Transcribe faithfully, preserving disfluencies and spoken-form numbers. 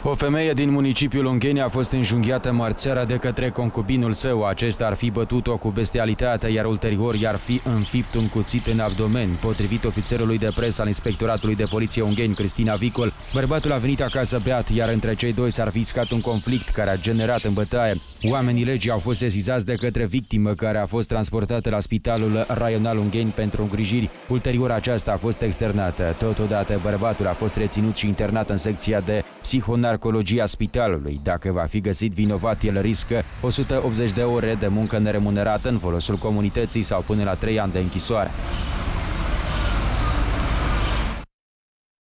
O femeie din municipiul Ungheni a fost înjunghiată marțeara de către concubinul său. Acesta ar fi bătut-o cu bestialitate, iar ulterior i-ar fi înfipt un cuțit în abdomen. Potrivit ofițerului de presă al Inspectoratului de Poliție Ungheni, Cristina Vicol, bărbatul a venit acasă beat, iar între cei doi s-ar fi iscat un conflict care a generat în bătaie. Oamenii legii au fost sesizați de către victimă, care a fost transportată la Spitalul Raional Ungheni pentru îngrijiri. Ulterior aceasta a fost externată. Totodată, bărbatul a fost reținut și internat în secția de psihonarcologie a spitalului. Dacă va fi găsit vinovat, el riscă o sută optzeci de ore de muncă neremunerată în folosul comunității sau până la trei ani de închisoare.